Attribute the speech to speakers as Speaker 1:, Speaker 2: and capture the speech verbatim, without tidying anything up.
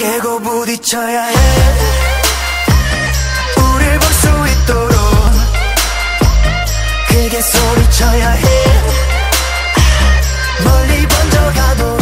Speaker 1: 깨고 부딪혀야 해. 우릴 볼 수 있도록 크게 소리쳐야 해. 멀리 번져가도